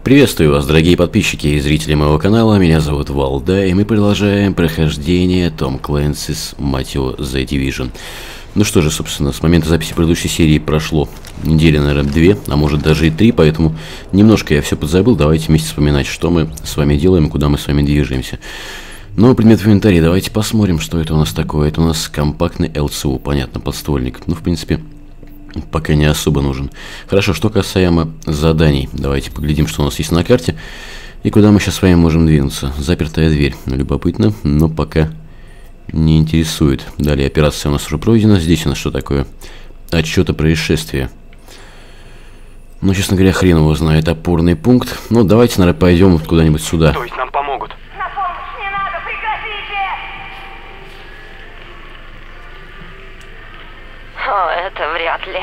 Приветствую вас, дорогие подписчики и зрители моего канала, меня зовут Валда, и мы продолжаем прохождение Tom Clancy's Meteo The Division. Ну что же, собственно, с момента записи предыдущей серии прошло недели, наверное, 2, а может даже и 3, поэтому немножко я все подзабыл, давайте вместе вспоминать, что мы с вами делаем и куда мы с вами движемся. Новый предмет в инвентаре, давайте посмотрим, что это у нас такое. Это у нас компактный ЛЦУ, понятно, подствольник, ну, в принципе... Пока не особо нужен. Хорошо, что касаемо заданий. Давайте поглядим, что у нас есть на карте. И куда мы сейчас с вами можем двинуться. Запертая дверь. Любопытно, но пока не интересует. Далее операция у нас уже пройдена. Здесь у нас что такое? Отчет о происшествии. Ну, честно говоря, хрен его знает. Опорный пункт. Ну, давайте, наверное, пойдем куда-нибудь сюда. То есть нам помогут? На помощь не надо, прекратите! О, это вряд ли.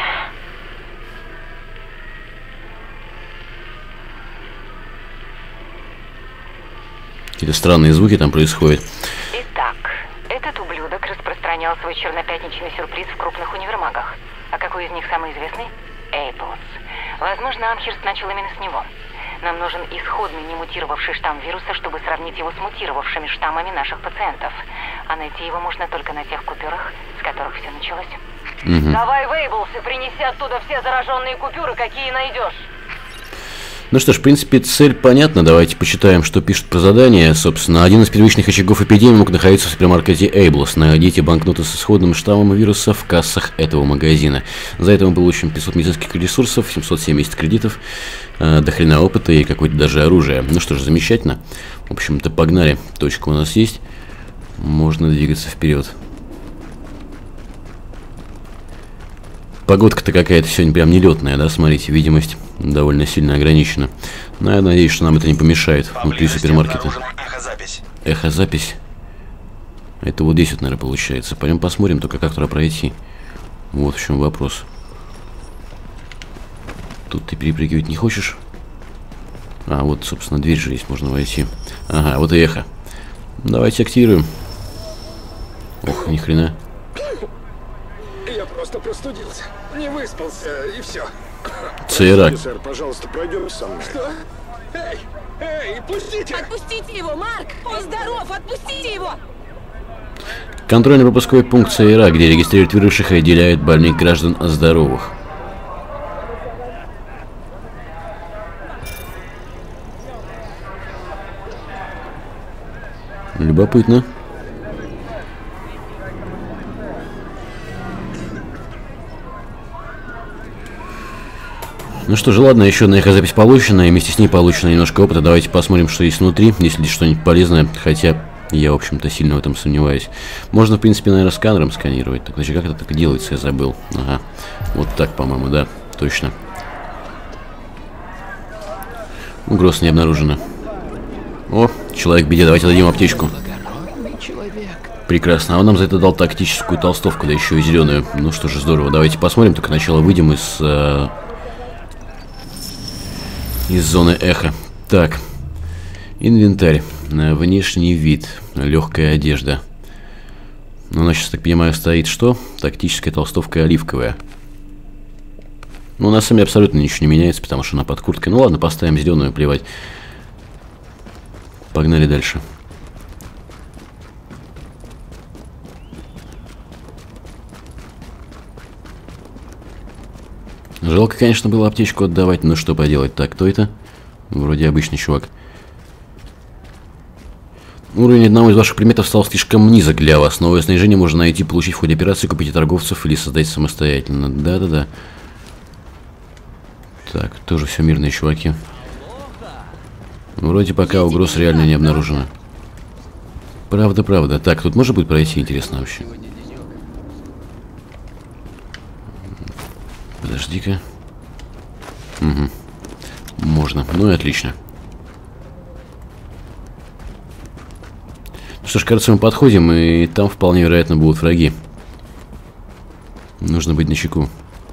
Какие-то странные звуки там происходят. Итак, этот ублюдок распространял свой чернопятничный сюрприз в крупных универмагах. А какой из них самый известный? Эйблс. Возможно, Амхерст начал именно с него. Нам нужен исходный немутировавший штамм вируса, чтобы сравнить его с мутировавшими штаммами наших пациентов. А найти его можно только на тех купюрах, с которых все началось. Давай в Эйблс и принеси оттуда все зараженные купюры, какие найдешь. Ну что ж, в принципе, цель понятна. Давайте почитаем, что пишут про задание. Собственно, один из первичных очагов эпидемии мог находиться в супермаркете Эйблс. Найдите банкноты с исходным штаммом вируса в кассах этого магазина. За это мы получим 500 медицинских ресурсов, 770 кредитов, до хрена опыта и какое-то даже оружие. Ну что ж, замечательно. В общем-то, погнали. Точка у нас есть. Можно двигаться вперед. Погодка-то какая-то сегодня прям нелетная, да? Смотрите, видимость довольно сильно ограничена. Но я надеюсь, что нам это не помешает внутри супермаркета. Эхозапись. Это вот здесь вот, наверное, получается. Пойдем посмотрим, только как туда пройти. Вот в чем вопрос. Тут ты перепрыгивать не хочешь? А, вот, собственно, дверь же есть, можно войти. Ага, вот и эхо. Давайте активируем. Ох, ни хрена. Я просто простудился, не выспался и все. Цейрак. Сэр, пожалуйста, пройдем со мной. Что? Эй, пустите! Отпустите его, Марк! Он здоров! Отпустите его! Контрольно-пропусковой пункт Цейрак, где регистрируют выросших и отделяют больных граждан от здоровых. Любопытно. Ну что же, ладно, еще одна эхозапись получена, и вместе с ней получено немножко опыта. Давайте посмотрим, что есть внутри, если здесь что-нибудь полезное, хотя я, в общем-то, сильно в этом сомневаюсь. Можно, в принципе, наверное, сканером сканировать. Так, значит, как это так делается, я забыл. Ага, вот так, по-моему, да, точно. Угроз не обнаружено. О, человек в беде, давайте дадим аптечку. Прекрасно, а он нам за это дал тактическую толстовку, да еще и зеленую. Ну что же, здорово, давайте посмотрим, только сначала выйдем из зоны эхо. Так, инвентарь, внешний вид, легкая одежда. Ну, у нас сейчас, так понимаю, стоит что? Тактическая толстовка оливковая. Ну, на самом деле абсолютно ничего не меняется, потому что она под курткой. Ну ладно, поставим зеленую, плевать. Погнали дальше. Жалко, конечно, было аптечку отдавать, но что поделать. Так, кто это? Вроде обычный чувак. Уровень одного из ваших предметов стал слишком низок для вас. Новое снаряжение можно найти, получить в ходе операции, купить у торговцев или создать самостоятельно. Да-да-да. Так, тоже все мирные чуваки. Вроде пока угроз реально не обнаружено. Правда. Так, тут можно будет пройти, интересно вообще. Подожди-ка. Угу. Можно. Ну и отлично. Что ж, кажется, мы подходим, и там вполне вероятно будут враги. Нужно быть начеку.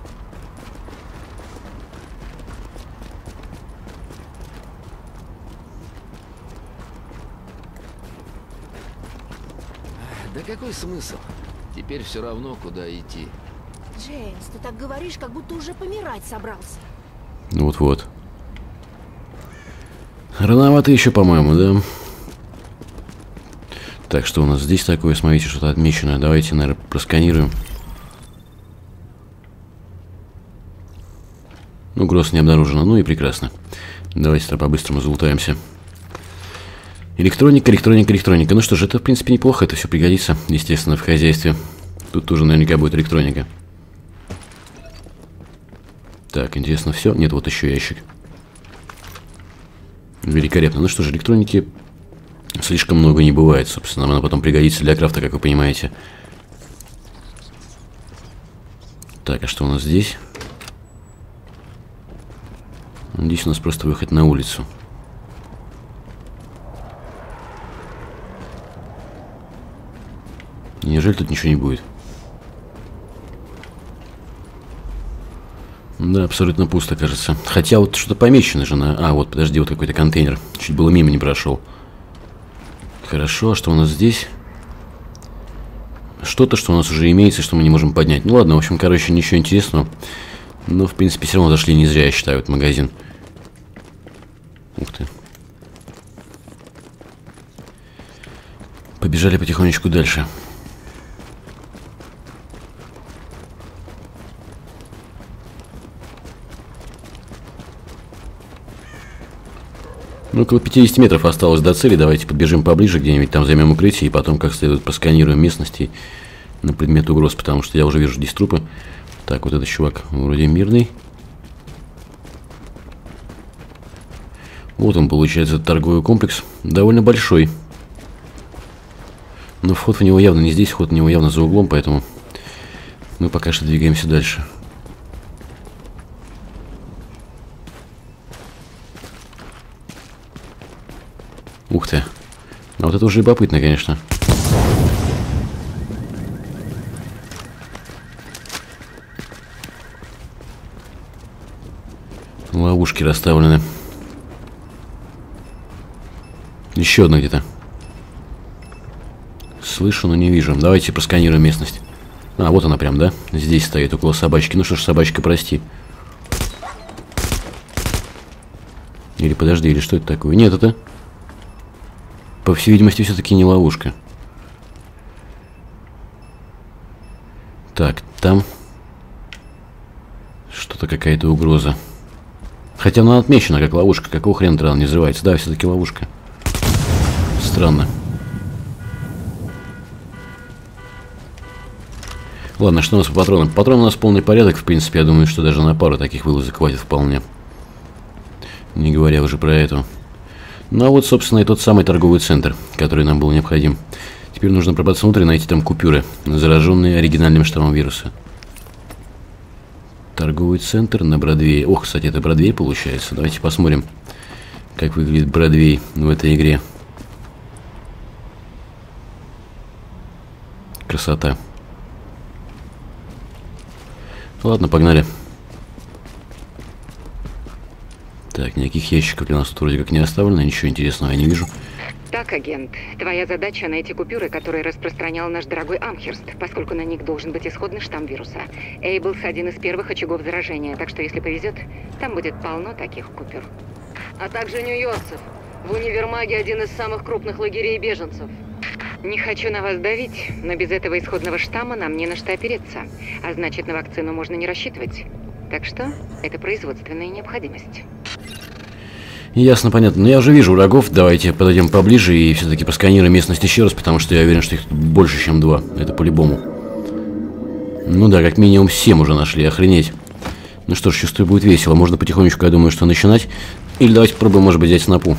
Да какой смысл? Теперь все равно, куда идти. Джеймс, ты так говоришь, как будто уже помирать собрался. Вот-вот. Рановато еще, по-моему, да? Так, что у нас здесь такое? Смотрите, что-то отмечено. Давайте, наверное, просканируем. Угроз не обнаружено. Ну и прекрасно. Давайте по-быстрому залутаемся. Электроника, электроника, электроника. Ну что ж, это, в принципе, неплохо. Это все пригодится, естественно, в хозяйстве. Тут тоже наверняка будет электроника. Так, интересно, все. Нет, вот еще ящик. Великолепно. Ну что ж, электроники слишком много не бывает, собственно. Она потом пригодится для крафта, как вы понимаете. Так, а что у нас здесь? Здесь у нас просто выход на улицу. Неужели тут ничего не будет? Да, абсолютно пусто, кажется. Хотя вот что-то помечено же на... А, вот, подожди, вот какой-то контейнер. Чуть было мимо не прошел. Хорошо, а что у нас здесь? Что-то, что у нас уже имеется, что мы не можем поднять. Ну ладно, в общем, короче, ничего интересного. Но, в принципе, все равно зашли не зря, я считаю, этот магазин. Ух ты. Побежали потихонечку дальше. Ну, около 50 метров осталось до цели. Давайте подбежим поближе где-нибудь, там займем укрытие и потом как следует просканируем местности на предмет угроз, потому что я уже вижу здесь трупы. Так, вот этот чувак вроде мирный. Вот он, получается, торговый комплекс. Довольно большой. Но вход в него явно не здесь, вход в него явно за углом, поэтому мы пока что двигаемся дальше. Ух ты. А вот это уже любопытно, конечно. Ловушки расставлены. Еще одна где-то. Слышу, но не вижу. Давайте просканируем местность. А, вот она прям, да? Здесь стоит, около собачки. Ну что ж, собачка, прости. Или подожди, или что это такое? Нет, это... По всей видимости, все-таки не ловушка. Так, там... Что-то какая-то угроза. Хотя она отмечена как ловушка. Какого хрена она не взрывается? Да, все-таки ловушка. Странно. Ладно, что у нас по патронам? Патрон у нас полный порядок. В принципе, я думаю, что даже на пару таких вылазок хватит вполне. Не говоря уже про это. Ну, а вот, собственно, и тот самый торговый центр, который нам был необходим. Теперь нужно пробраться внутрь и найти там купюры, зараженные оригинальным штаммом вируса. Торговый центр на Бродвее. Ох, кстати, это Бродвей получается. Давайте посмотрим, как выглядит Бродвей в этой игре. Красота. Ладно, погнали. Так, никаких ящиков для нас тут вроде как не оставлено. Ничего интересного я не вижу. Так, агент, твоя задача найти купюры, которые распространял наш дорогой Амхерст, поскольку на них должен быть исходный штамм вируса. Эйблс один из первых очагов заражения, так что если повезет, там будет полно таких купюр. А также нью-йоркцев. В универмаге один из самых крупных лагерей беженцев. Не хочу на вас давить, но без этого исходного штамма нам не на что опереться. А значит, на вакцину можно не рассчитывать. Так что это производственная необходимость. Ясно, понятно. Но я уже вижу врагов. Давайте подойдем поближе и все-таки просканируем местность еще раз, потому что я уверен, что их больше, чем 2. Это по-любому. Ну да, как минимум 7 уже нашли. Охренеть. Ну что ж, чувствую, будет весело. Можно потихонечку, я думаю, что начинать. Или давайте попробуем, может быть, взять снопу.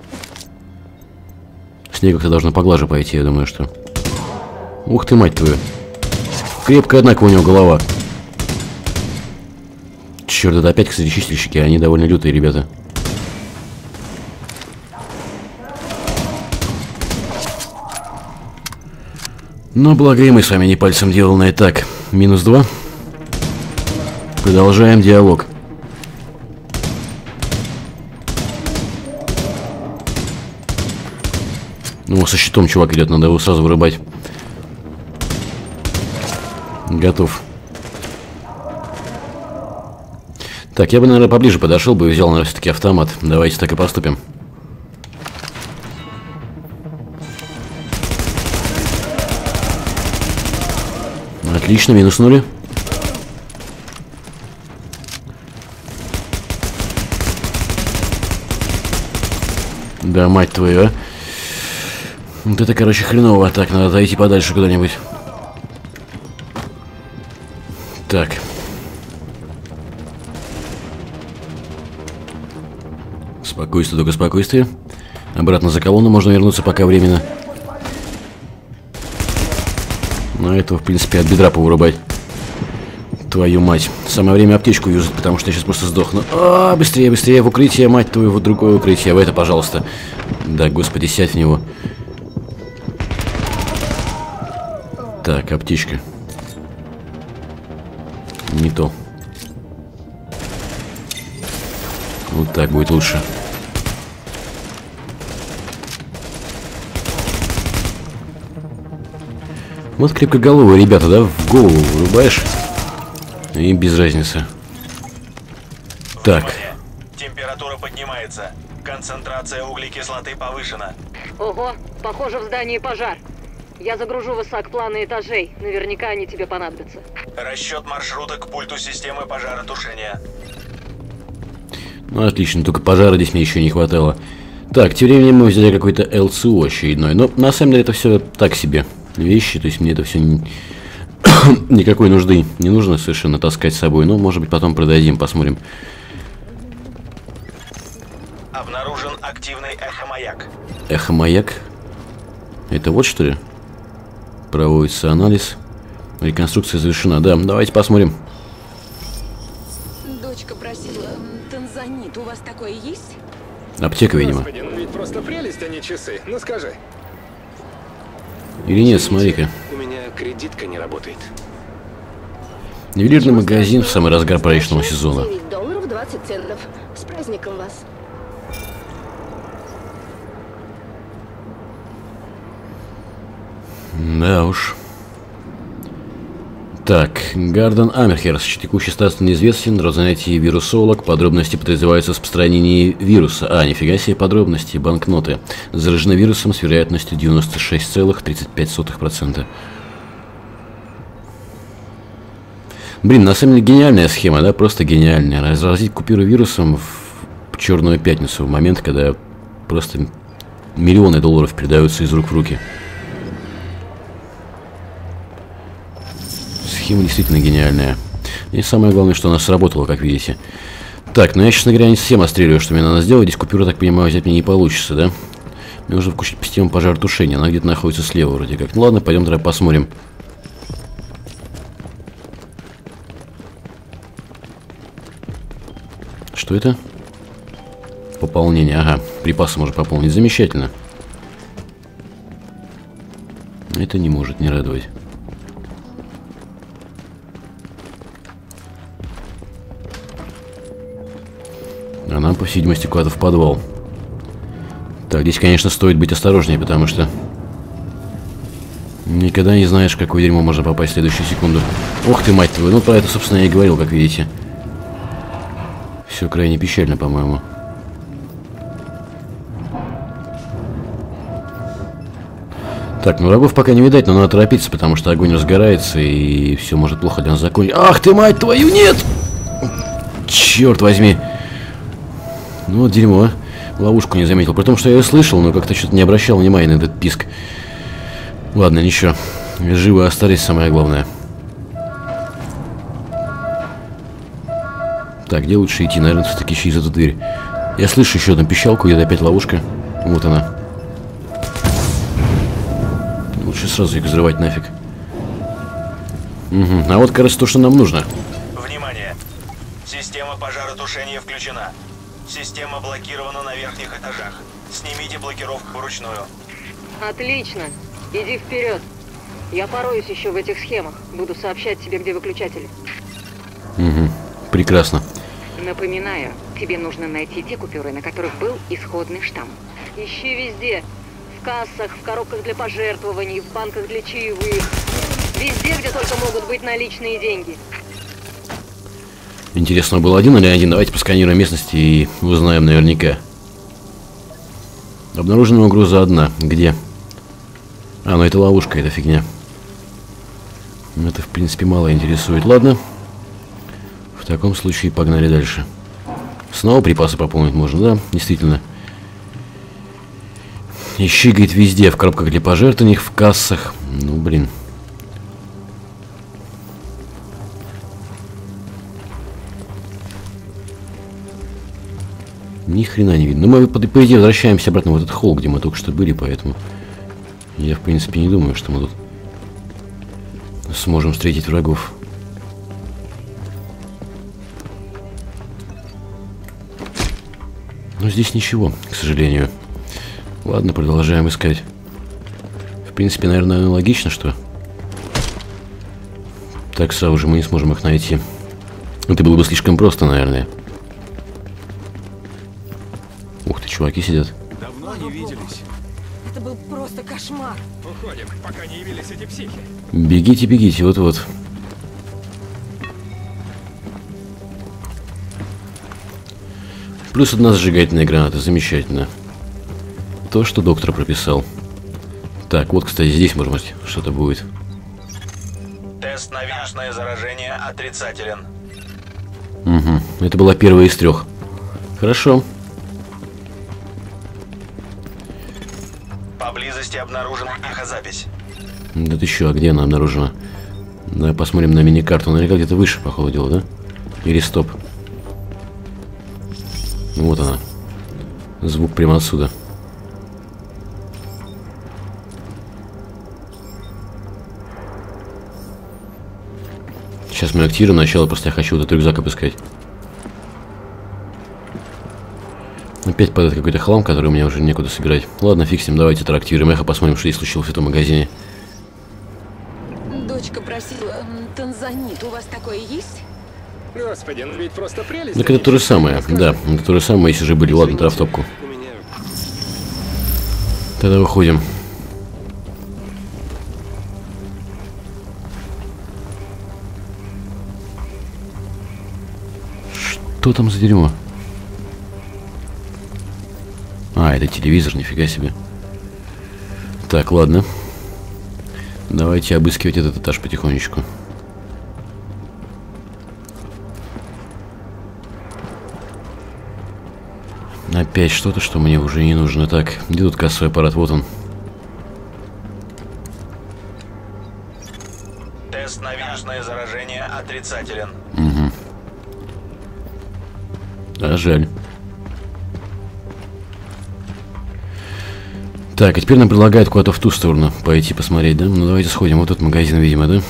С ней как-то должно поглаже пойти, я думаю, что... Ух ты, мать твою. Крепкая, однако, у него голова. Черт, это опять, кстати, чистильщики. Они довольно лютые, ребята. Но благо и мы с вами не пальцем деланные. Так, -2. Продолжаем диалог. Ну, со щитом чувак идет, надо его сразу вырубать. Готов. Так, я бы, наверное, поближе подошел бы и взял, наверное, все-таки автомат. Давайте так и поступим. Отлично, минуснули. Да, мать твою, а. Вот это, короче, хреново. Так, надо отойти подальше куда-нибудь. Так. Спокойствие, только спокойствие. Обратно за колонну можно вернуться пока временно. Но этого, в принципе, от бедра повырубать. Твою мать. Самое время аптечку юзать, потому что я сейчас просто сдохну. А, быстрее, быстрее, в укрытие, мать твою, в другое укрытие. В это, пожалуйста. Да, господи, сядь в него. Так, аптечка. Не то. Вот так будет лучше. Вот крепкоголовые ребята, да, в голову вырубаешь. И без разницы. Так. Температура поднимается. Концентрация углекислоты повышена. Ого, похоже, в здании пожар. Я загружу высокопланы этажей. Наверняка они тебе понадобятся. Расчет маршрута к пульту системы пожаротушения. Ну, отлично, только пожара здесь мне еще не хватало. Так, тем временем мы взяли какой-то ЛЦО очередной. Но на самом деле это все так себе вещи. То есть мне это все никакой нужды не нужно совершенно таскать с собой. Но, может быть, потом продадим, посмотрим. Обнаружен активный эхомаяк. Эхомаяк? Это вот что ли? Проводится анализ. Реконструкция завершена. Да, давайте посмотрим. Дочка просила танзанит. У вас такое есть? Аптека, видимо. Господи, ну ведь просто прелесть, а не часы. Ну скажи. Или нет, смотри-ка. У меня кредитка не работает. Ювелирный магазин в самый разгар праздничного сезона. $9 20 центов. С праздником вас. Да уж. Так, Гарден Амерхерс, текущий статус неизвестен, раззанятие вирусолог, подробности подозреваются в распространении вируса. А, нифига себе подробности, банкноты. Заражены вирусом с вероятностью 96,35%. Блин, на самом деле гениальная схема, да, просто гениальная. Разразить купюру вирусом в Черную пятницу, в момент, когда просто миллионы долларов передаются из рук в руки. Схема действительно гениальная. И самое главное, что она сработала, как видите. Так, ну я, честно говоря, не совсем отстреливаю, что мне надо сделать. Здесь купюру, так понимаю, взять мне не получится, да? Мне нужно включить систему пожаротушения. Она где-то находится слева вроде как. Ну ладно, пойдем тогда посмотрим. Что это? Пополнение, ага. Припасы можно пополнить. Замечательно. Это не может не радовать. А нам, по всей видимости, куда-то в подвал. Так, здесь, конечно, стоит быть осторожнее, потому что никогда не знаешь, в какое дерьмо можно попасть в следующую секунду. Ох ты, мать твою, ну про это, собственно, я и говорил, как видите. Все крайне печально, по-моему. Так, ну врагов пока не видать, но надо торопиться, потому что огонь разгорается, и все может плохо для нас закончиться. Ах ты, мать твою, нет! Черт возьми! Ну вот дерьмо, а. Ловушку не заметил. При том, что я ее слышал, но как-то что-то не обращал внимания на этот писк. Ладно, ничего. Живы остались, самое главное. Так, где лучше идти? Наверное, все-таки через эту дверь. Я слышу еще одну пищалку, где-то опять ловушка. Вот она. Лучше сразу их взрывать нафиг. Угу. А вот, кажется, то, что нам нужно. Внимание! Система пожаротушения включена. Система блокирована на верхних этажах. Снимите блокировку вручную. Отлично. Иди вперед. Я пороюсь еще в этих схемах. Буду сообщать тебе, где выключатели. Угу. Прекрасно. Напоминаю, тебе нужно найти те купюры, на которых был исходный штамм. Ищи везде. В кассах, в коробках для пожертвований, в банках для чаевых. Везде, где только могут быть наличные деньги. Интересно, был один или один? Давайте посканируем местности и узнаем наверняка. Обнаружена угроза одна. Где? А, ну это ловушка, это фигня. Это, в принципе, мало интересует. Ладно. В таком случае погнали дальше. Снова припасы пополнить можно, да? Действительно. Ищи, говорит, везде. В коробках для пожертвований, в кассах. Ну, блин. Ни хрена не видно. Но мы, по идее, возвращаемся обратно в этот холл, где мы только что были, поэтому я, в принципе, не думаю, что мы тут сможем встретить врагов. Но здесь ничего, к сожалению. Ладно, продолжаем искать. В принципе, наверное, логично, что так сразу мы не сможем их найти. Это было бы слишком просто, наверное. Ух ты, чуваки сидят. Давно не виделись. Это был просто кошмар. Уходим, пока не явились эти психи. Бегите, бегите, вот-вот. Плюс одна зажигательная граната, замечательно. То, что доктор прописал. Так, вот, кстати, здесь, может быть, что-то будет. Тест на вирусное заражение отрицателен. Угу, это была первая из 3. Хорошо. Поблизости обнаружена эхозапись. Да ты чё, а где она обнаружена? Давай посмотрим на мини-карту. Наверняка где-то выше, по ходу дела, да? Или стоп. Вот она. Звук прямо отсюда. Сейчас мы активируем начало, просто я хочу вот этот рюкзак обыскать. Опять падает какой-то хлам, который у меня уже некуда собирать. Ладно, фиг с ним, давайте это активируем эхо, посмотрим, что здесь случилось в этом магазине. Дочка просила танзанит. У вас такое есть? Господи, ну ведь просто прелесть. Так это то же самое, да, это то же самое, если же были. Ладно, тогда в топку. У меня... Тогда выходим. Что там за дерьмо? А, это телевизор, нифига себе. Так, ладно. Давайте обыскивать этот этаж потихонечку. Опять что-то, что мне уже не нужно. Так, где тут кассовый аппарат? Вот он. Тест на вирусное заражение отрицателен. Угу. А жаль. Так, а теперь нам предлагают куда-то в ту сторону пойти посмотреть, да? Ну давайте сходим. Вот этот магазин, видимо, да?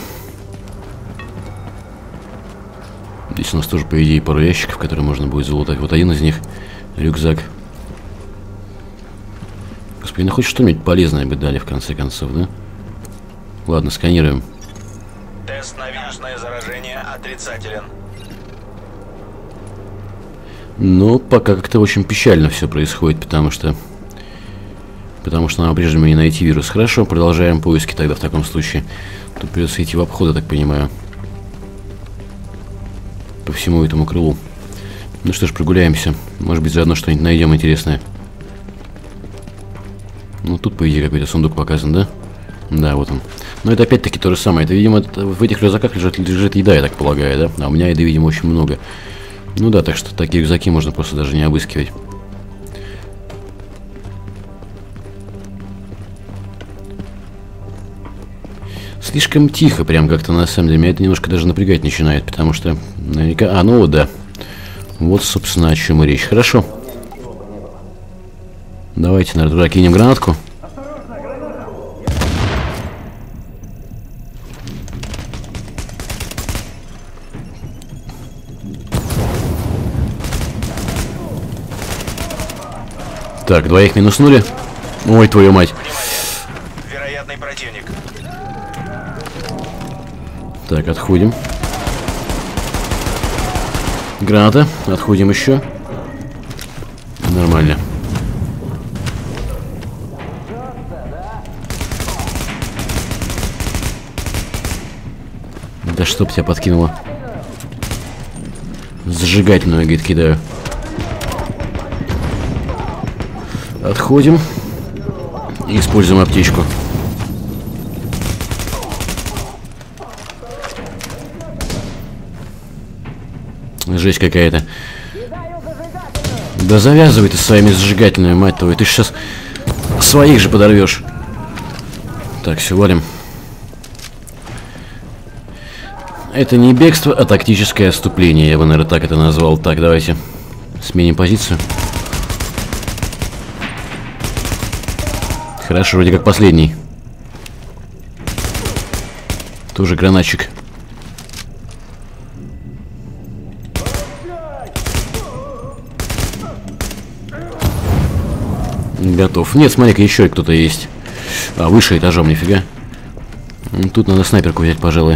Здесь у нас тоже, по идее, пару ящиков, которые можно будет залутать. Вот один из них рюкзак. Господи, ну хоть что-нибудь полезное бы дали в конце концов, да? Ладно, сканируем. Тест на вирусное заражение отрицателен. Но пока как-то очень печально все происходит, потому что нам по-прежнему не найти вирус. Хорошо, продолжаем поиски тогда в таком случае. Тут придется идти в обход, я так понимаю. По всему этому крылу. Ну что ж, прогуляемся. Может быть, заодно что-нибудь найдем интересное. Ну, тут, по идее, какой-то сундук показан, да? Да, вот он. Но это опять-таки то же самое. Это, видимо, в этих рюкзаках лежит еда, я так полагаю, да? А у меня еды, видимо, очень много. Ну да, так что такие рюкзаки можно просто даже не обыскивать. Слишком тихо, прям как-то на самом деле. Меня это немножко даже напрягать начинает, потому что наверняка... А, ну вот, да. Вот, собственно, о чем и речь. Хорошо. Давайте, наверное, туда кинем гранатку. Так, 2 минуснули. Ой, твою мать. Вероятный противник. Так, отходим. Граната. Отходим еще. Нормально. Да чтоб тебя подкинуло. Зажигательную, говорит, кидаю. Отходим. И используем аптечку. Жесть какая-то. Да завязывай ты своими зажигательными, мать твою. Ты сейчас своих же подорвешь. Так, все, валим. Это не бегство, а тактическое отступление. Я бы, наверное, так это назвал. Так, давайте сменим позицию. Хорошо, вроде как последний. Тоже гранатчик. Готов. Нет, смотри-ка, еще кто-то есть. А, выше этажом, нифига. Тут надо снайперку взять, пожалуй.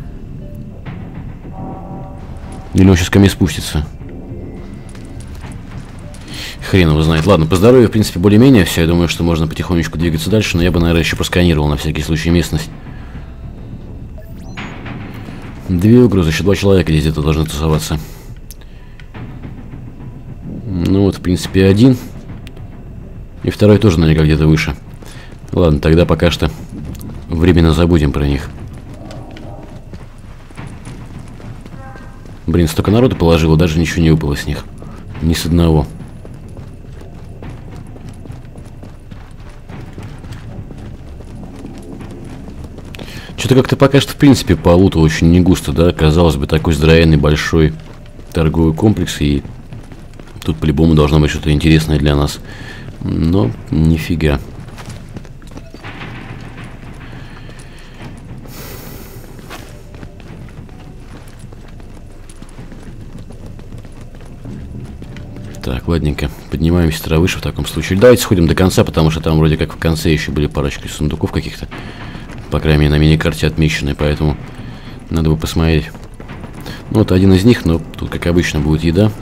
Или он сейчас ко мне спустится. Хрен его знает. Ладно, по здоровью, в принципе, более-менее все. Я думаю, что можно потихонечку двигаться дальше. Но я бы, наверное, еще просканировал на всякий случай местность. Две угрозы. Еще 2 человека здесь где-то должны тусоваться. Ну вот, в принципе, один. И второй тоже наверняка где-то выше. Ладно, тогда пока что временно забудем про них. Блин, столько народу положило, даже ничего не выпало с них. Ни с одного. Что-то как-то пока что, в принципе, по луту очень не густо, да? Казалось бы, такой здоровенный большой торговый комплекс, и тут по-любому должно быть что-то интересное для нас. Но нифига. Так, ладненько. Поднимаемся выше в таком случае. Давайте сходим до конца, потому что там вроде как в конце еще были парочка сундуков каких-то. По крайней мере, на мини-карте отмечены, поэтому надо бы посмотреть. Ну, вот один из них, но тут, как обычно, будет еда.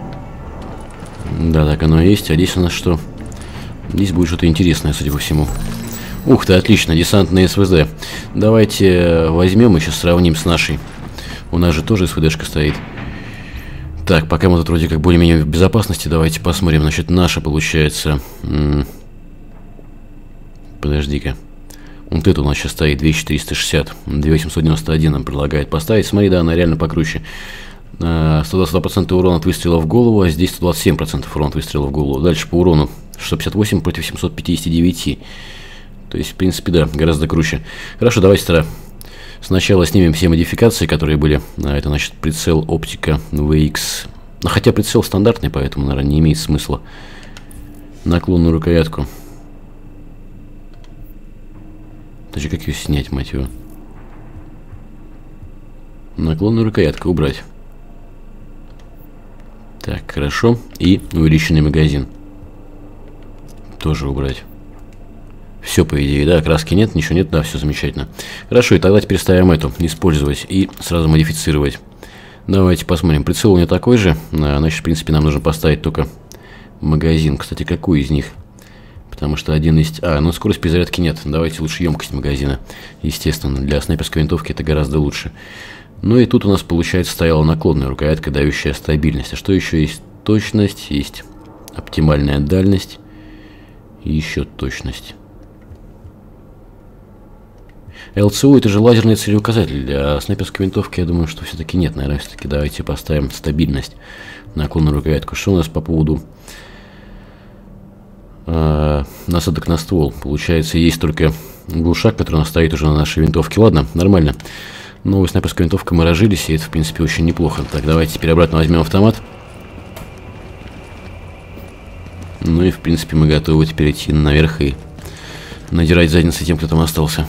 Да, так оно и есть. А здесь у нас что? Здесь будет что-то интересное, судя по всему. Ух ты, отлично, десантный СВД. Давайте возьмем и сейчас сравним с нашей. У нас же тоже СВДшка стоит. Так, пока мы тут вроде как более-менее в безопасности, давайте посмотрим. Значит, наша получается... Подожди-ка. Вот это у нас сейчас стоит 2460. 2891 нам предлагает поставить. Смотри, да, она реально покруче. 122% урона от выстрела в голову, а здесь 127% урона от выстрела в голову. Дальше по урону 658 против 759. То есть, в принципе, да, гораздо круче. Хорошо, давайте тогда сначала снимем все модификации, которые были. Это, значит, прицел оптика VX. Хотя прицел стандартный, поэтому, наверное, не имеет смысла. Наклонную рукоятку. Даже как ее снять, мать его? Наклонную рукоятку убрать. Так, хорошо. И увеличенный магазин. Тоже убрать. Все, по идее, да, краски нет, ничего нет, да, все замечательно. Хорошо, и тогда теперь ставим эту, использовать и сразу модифицировать. Давайте посмотрим. Прицел у меня такой же. Значит, в принципе, нам нужно поставить только магазин. Кстати, какой из них? Потому что один есть... ну скорость перезарядки нет. Давайте лучше емкость магазина. Естественно, для снайперской винтовки это гораздо лучше. Ну и тут у нас, получается, стояла наклонная рукоятка, дающая стабильность. А что еще есть? Точность, есть оптимальная дальность. И еще точность. ЛЦУ это же лазерный целеуказатель. Для снайперской винтовки, я думаю, что все-таки нет. Наверное, все-таки давайте поставим стабильность. Наклонную рукоятку. Что у нас по поводу... насадок на ствол. Получается, есть только глушак, который у нас стоит уже на нашей винтовке. Ладно, нормально. Новая снайперская винтовка, мы разжились, и это, в принципе, очень неплохо. Так, давайте теперь обратно возьмем автомат. Ну и, в принципе, мы готовы теперь идти наверх и надирать задницы тем, кто там остался.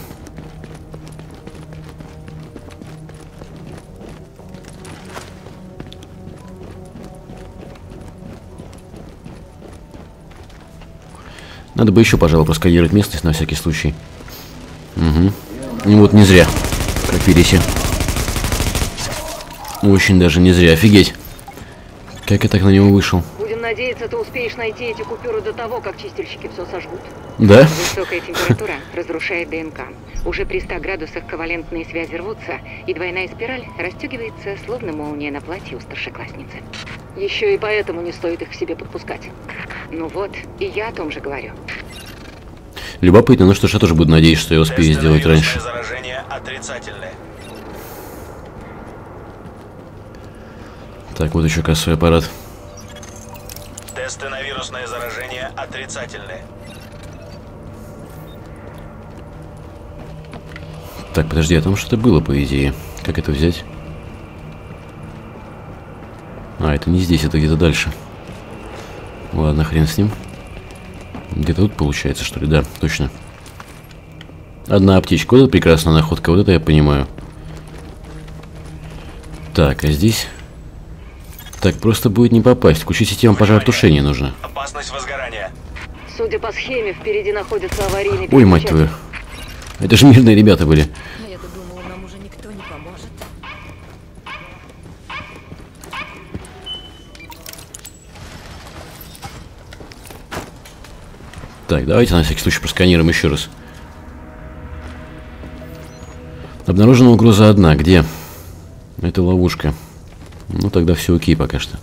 Надо бы еще, пожалуй, просканировать местность на всякий случай. Угу. И вот не зря пропились. Очень даже не зря. Офигеть. Как я так на него вышел? Будем надеяться, ты успеешь найти эти купюры до того, как чистильщики все сожгут. Да? Высокая температура разрушает ДНК. Уже при 100 градусах ковалентные связи рвутся, и двойная спираль расстегивается, словно молния на платье у старшеклассницы. Еще и поэтому не стоит их к себе подпускать. Ну вот, и я о том же говорю. Любопытно, ну что ж, я тоже буду надеяться, что я успею сделать раньше. Заражение отрицательное. Так, вот еще кассовый аппарат. Тесты на вирусное заражение отрицательные. Так, подожди, а там что-то было, по идее. Как это взять? А, это не здесь, это где-то дальше. Ладно, хрен с ним. Где-то тут получается, что ли? Да, точно. Одна аптечка. Вот это прекрасная находка, вот это я понимаю. Так, а здесь... Так, просто будет не попасть. Включить систему пожаротушения нужно. Опасность возгорания. Судя по схеме, впереди находится аварийный Ой, мать твою. Это же мирные ребята были. А я-то думала, нам уже никто не поможет. Так, давайте на всякий случай просканируем еще раз. Обнаружена угроза одна. Где? Это ловушка. Ну, тогда все окей пока что.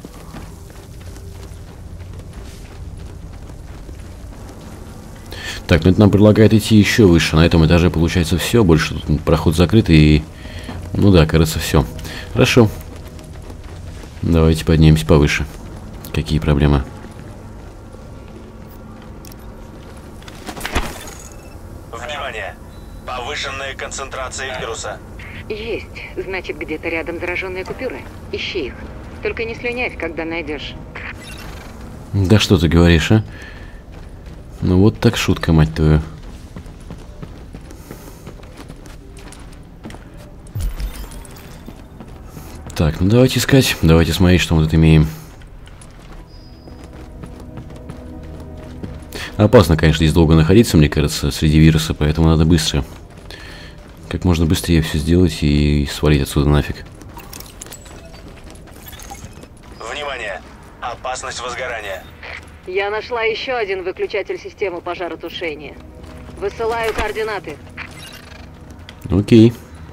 Так, ну это нам предлагает идти еще выше. На этом этаже получается все. Больше тут проход закрыт и... Ну да, кажется, все. Хорошо. Давайте поднимемся повыше. Какие проблемы? Внимание! Повышенная концентрация вируса. Есть. Значит, где-то рядом зараженные купюры. Ищи их. Только не слюнявь, когда найдешь. Да что ты говоришь, а? Ну вот так шутка, мать твою. Так, ну давайте искать. Давайте смотреть, что мы тут имеем. Опасно, конечно, здесь долго находиться, мне кажется, среди вируса, поэтому надо быстро. Как можно быстрее все сделать и свалить отсюда нафиг. Внимание! Опасность возгорания. Я нашла еще один выключатель системы пожаротушения. Высылаю координаты. Окей.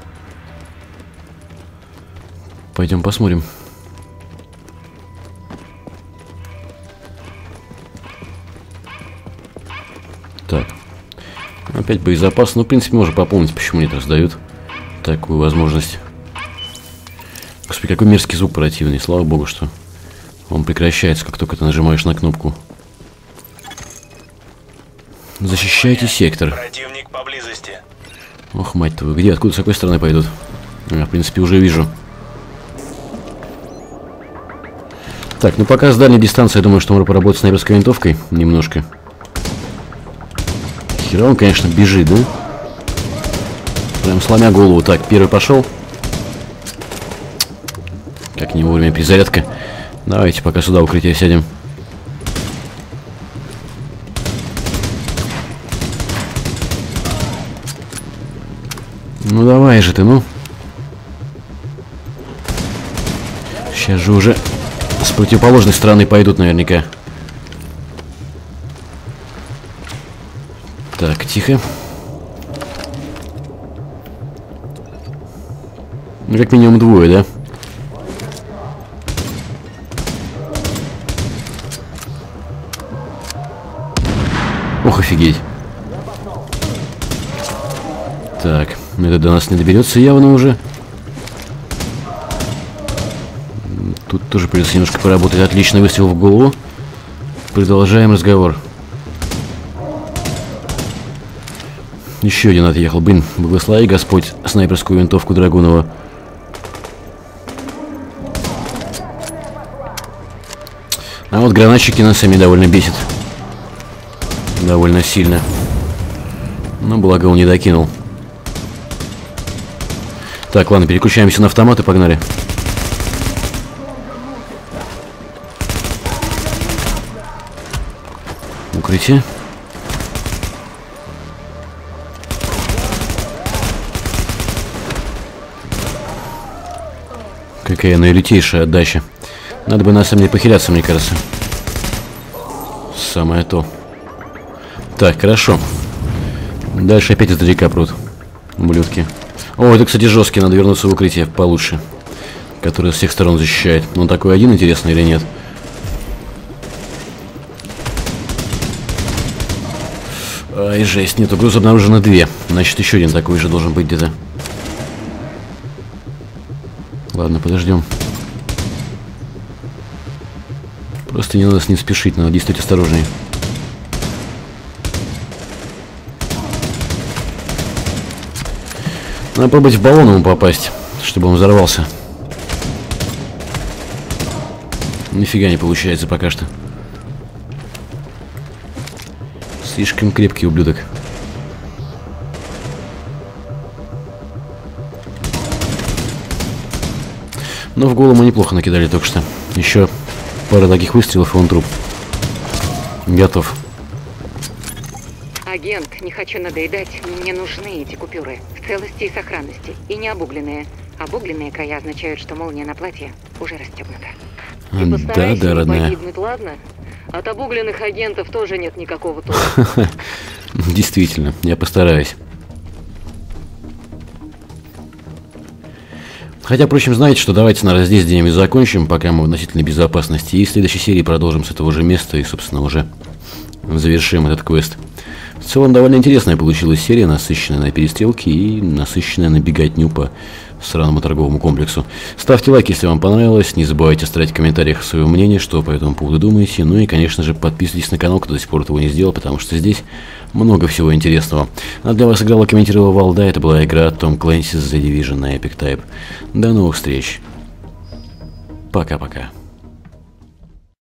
Пойдем посмотрим. Так. Опять боезапас. Ну, в принципе, можно пополнить. Почему нет, раздают такую возможность. Господи, какой мерзкий звук противный. Слава богу, что он прекращается, как только ты нажимаешь на кнопку. Защищайте сектор. Противник поблизости. Ох, мать твою. Где? Откуда? С какой стороны пойдут? В принципе, уже вижу. Так, ну пока с дальней дистанции, я думаю, что можно поработать снайперской винтовкой немножко. Хера он, конечно, бежит, да? Прям сломя голову. Так, первый пошел. Как не вовремя перезарядка. Давайте пока сюда укрытие сядем. Ну давай же ты, ну. Сейчас же уже с противоположной стороны пойдут наверняка. Так, тихо. Ну, как минимум двое, да? Ох, офигеть. Так, это до нас не доберется явно уже. Тут тоже придется немножко поработать. Отличный выстрел в голову. Продолжаем разговор. Еще один отъехал. Блин, благослови Господь снайперскую винтовку Драгунова. А вот гранатчики нас сами довольно бесит. Довольно сильно. Но благо он не докинул. Так, ладно, переключаемся на автомат и погнали. Укрытие. Какая наилютейшая отдача. Надо бы на самом деле похиляться, мне кажется. Самое то. Так, хорошо. Дальше опять издалека прут. Ублюдки. О, это, кстати, жесткий. Надо вернуться в укрытие получше. Которое с всех сторон защищает. Он такой один, интересно, или нет? Ай, жесть. Нет, угроз обнаружено 2. Значит, еще один такой же должен быть где-то. Ладно, подождем. Просто не надо с ним спешить, надо действовать осторожнее. Надо пробовать в баллон ему попасть, чтобы он взорвался. Нифига не получается пока что. Слишком крепкий ублюдок. Но в голову мы неплохо накидали только что. Еще пара таких выстрелов, и он труп. Готов. Агент, не хочу надоедать, но мне нужны эти купюры. В целости и сохранности. И не обугленные. Обугленные края означают, что молния на платье уже расстегнута. Ты постарайся Да, не родная. погибнуть, ладно? От обугленных агентов тоже нет никакого толка. Действительно, я постараюсь. Хотя, впрочем, знаете, что давайте, наверное, здесь где-нибудь закончим, пока мы в относительной безопасности. И в следующей серии продолжим с этого же места и, собственно, уже завершим этот квест. В целом, довольно интересная получилась серия, насыщенная на перестрелки и насыщенная на беготню по сраному торговому комплексу. Ставьте лайк, если вам понравилось. Не забывайте оставлять в комментариях свое мнение, что по этому поводу думаете. Ну и, конечно же, подписывайтесь на канал, кто до сих пор этого не сделал, потому что здесь много всего интересного. А для вас играла и комментировала Валда. Это была игра Tom Clancy's The Division на Epic Type. До новых встреч. Пока-пока.